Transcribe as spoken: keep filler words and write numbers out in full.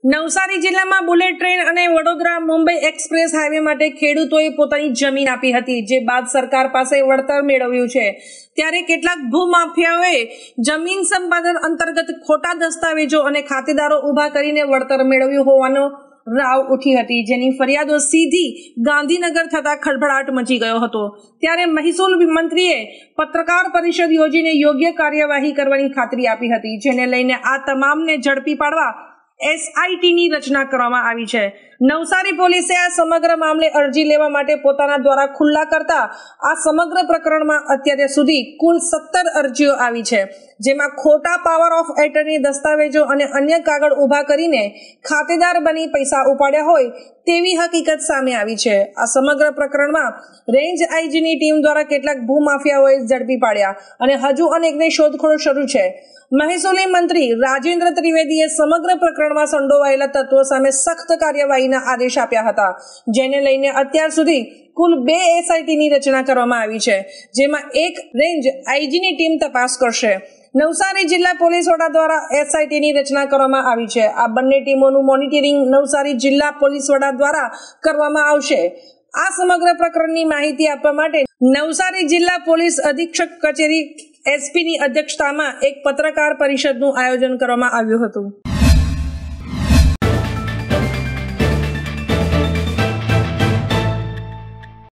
નવસારી જિલ્લામાં bullet train અને Vadodara Mumbai express highway માટે ખેડૂતોએ પોતાની જમીન આપી હતી, જે બાદ સરકાર પાસે વળતર મેળવ્યું છે। ત્યારે કેટલાક ભૂમાફિયાઓએ જમીન સંપાદન અંતર્ગત ખોટા દસ્તાવેજો અને ખાતેદારો ઉભા કરીને વળતર મેળવ્યું હોવાનો રાવ ઉઠી હતી, જેની ફરિયાદો સીધી ગાંધીનગર થતા ખળભળાટ મચી ગયો હતો। ત્યારે મહેસૂલ મંત્રીએ પત્રકાર પરિષદ યોજીને યોગ્ય કાર્યવાહી કરવાની ખાતરી આપી હતી, જેને લઈને આ તમામને ઝડપી પાડવા એસઆઈટી ની રચના કરવામાં આવી છે। નવસારી પોલીસે આ સમગ્ર મામલે અરજી લેવા માટે પોતાના દ્વારા ખુલ્લા કરતા આ સમગ્ર પ્રકરણમાં અત્યાર સુધી કુલ સત્તર અરજીઓ આવી છે, જેમાં ખોટા પાવર ઓફ એટર્ની દસ્તાવેજો અને અન્ય કાગળ ઉભા કરીને ખાતેદાર બની પૈસા ઉપાડ્યા હોય તેવી હકીકત સામે આવી છે। આ સમગ્ર પ્રકરણમાં રેન્જ આઈજીની ટીમ દ્વારા કેટલાક ભૂમાફિયાઓએ ઝડપી પાડ્યા અને હજુ અનેકની શોધખોળ શરૂ છે। મહેસૂલી મંત્રી રાજેન્દ્ર ત્રિવેદીએ સમગ્ર પ્રકરણમાં સંડોવાયેલા તત્વો સામે સખ્ત કાર્યવાહીના આદેશ આપ્યા હતા, જેને લઈને અત્યાર સુધી કુલ બે એસઆઈટી ની રચના કરવામાં આવી છે, જેમાં એક રેન્જ આઈજીની ટીમ તપાસ કરશે। નવસારી જિલ્લા પોલીસ વડા દ્વારા એસઆઈટી ની રચના કરવામાં આવી છે। આ બંને ટીમોનું મોનિટરિંગ નવસારી જિલ્લા પોલીસ વડા દ્વારા કરવામાં આવશે। આ સમગ્ર પ્રકરણની માહિતી આપવા માટે નવસારી જિલ્લા પોલીસ અધિક્ષક કચેરી એસપી ની અધ્યક્ષતામાં એક પત્રકાર પરિષદનું આયોજન કરવામાં આવ્યું હતું।